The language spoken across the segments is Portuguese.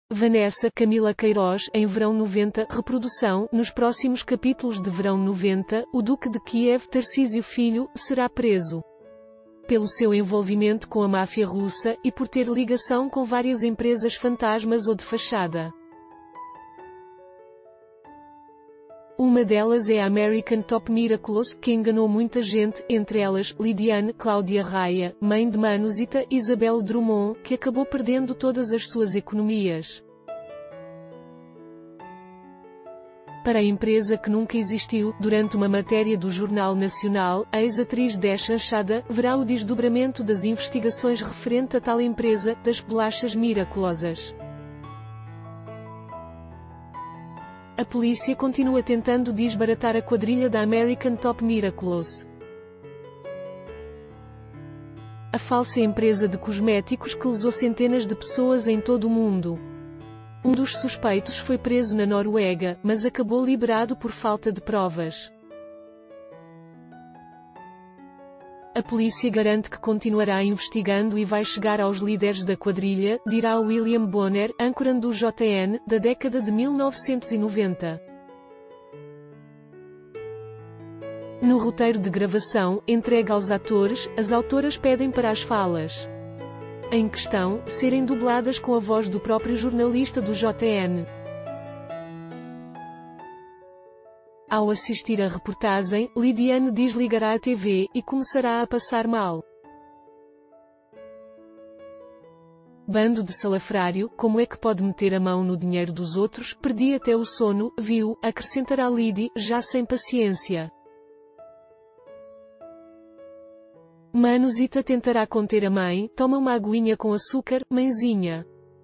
Vanessa Camila Queiroz, em Verão 90, reprodução. Nos próximos capítulos de Verão 90, o Duque de Kiev Tarcísio Filho será preso pelo seu envolvimento com a máfia russa, e por ter ligação com várias empresas fantasmas ou de fachada. Uma delas é a American Top Miraculous, que enganou muita gente, entre elas, Lidiane, Cláudia Raia, mãe de Manusita, Isabel Drummond, que acabou perdendo todas as suas economias para a empresa que nunca existiu. Durante uma matéria do Jornal Nacional, a ex-atriz Desha Chada verá o desdobramento das investigações referente a tal empresa, das bolachas miraculosas. A polícia continua tentando desbaratar a quadrilha da American Top Miraculous, a falsa empresa de cosméticos que lesou centenas de pessoas em todo o mundo. Um dos suspeitos foi preso na Noruega, mas acabou liberado por falta de provas. A polícia garante que continuará investigando e vai chegar aos líderes da quadrilha, dirá William Bonner, âncora do JN, da década de 1990. No roteiro de gravação, entregue aos atores, as autoras pedem para as falas em questão serem dubladas com a voz do próprio jornalista do JN. Ao assistir à reportagem, Lidiane desligará a TV, e começará a passar mal. Bando de salafrário, como é que pode meter a mão no dinheiro dos outros? Perdi até o sono, viu, acrescentará Lidi, já sem paciência. Manusita tentará conter a mãe, toma uma aguinha com açúcar, mãezinha.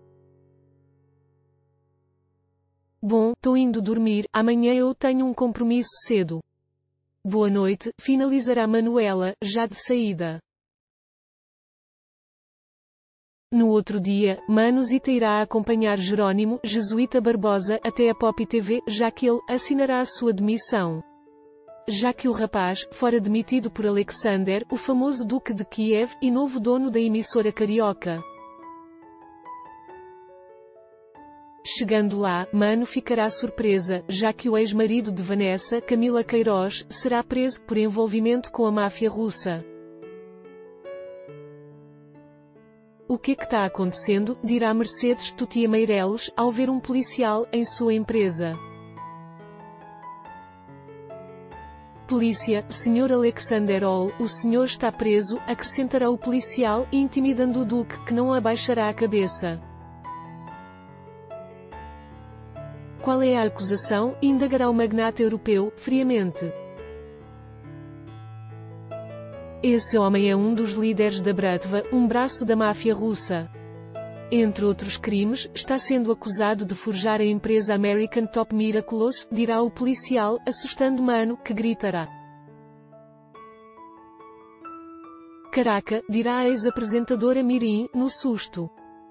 Bom, tô indo dormir, amanhã eu tenho um compromisso cedo. Boa noite, finalizará Manuela, já de saída. No outro dia, Manusita irá acompanhar Jerónimo, jesuíta Barbosa, até a Pop TV, já que ele assinará a sua demissão. Já que o rapaz, fora demitido por Alexander, o famoso Duque de Kiev, e novo dono da emissora carioca. Chegando lá, Mano ficará surpresa, já que o ex-marido de Vanessa, Camila Queiroz, será preso por envolvimento com a máfia russa. O que está acontecendo? Dirá Mercedes Tutia Meireles, ao ver um policial em sua empresa. Polícia, Sr. Alexander Hall, o senhor está preso, acrescentará o policial, intimidando o Duque, que não abaixará a cabeça. Qual é a acusação? Indagará o magnata europeu, friamente. Esse homem é um dos líderes da Bratva, um braço da máfia russa. Entre outros crimes, está sendo acusado de forjar a empresa American Top Miraculous, dirá o policial, assustando Mano, que gritará. Caraca, dirá a ex-apresentadora Mirim, no susto.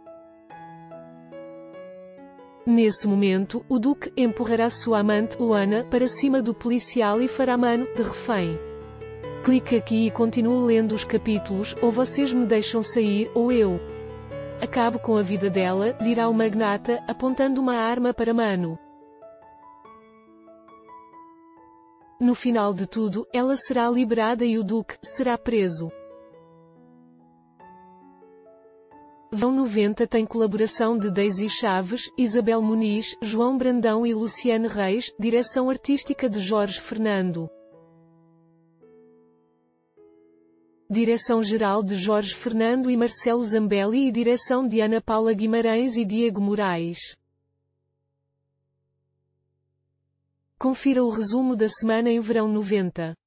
Nesse momento, o Duque empurrará sua amante, Luana, para cima do policial e fará Mano de refém. Clique aqui e continue lendo os capítulos, ou vocês me deixam sair, ou eu acabo com a vida dela, dirá o magnata, apontando uma arma para Mano. No final de tudo, ela será liberada e o Duque será preso. Verão 90 tem colaboração de Daisy Chaves, Isabel Muniz, João Brandão e Luciane Reis, direção artística de Jorge Fernando. Direção-geral de Jorge Fernando e Marcelo Zambelli e direção de Ana Paula Guimarães e Diego Moraes. Confira o resumo da semana em Verão 90.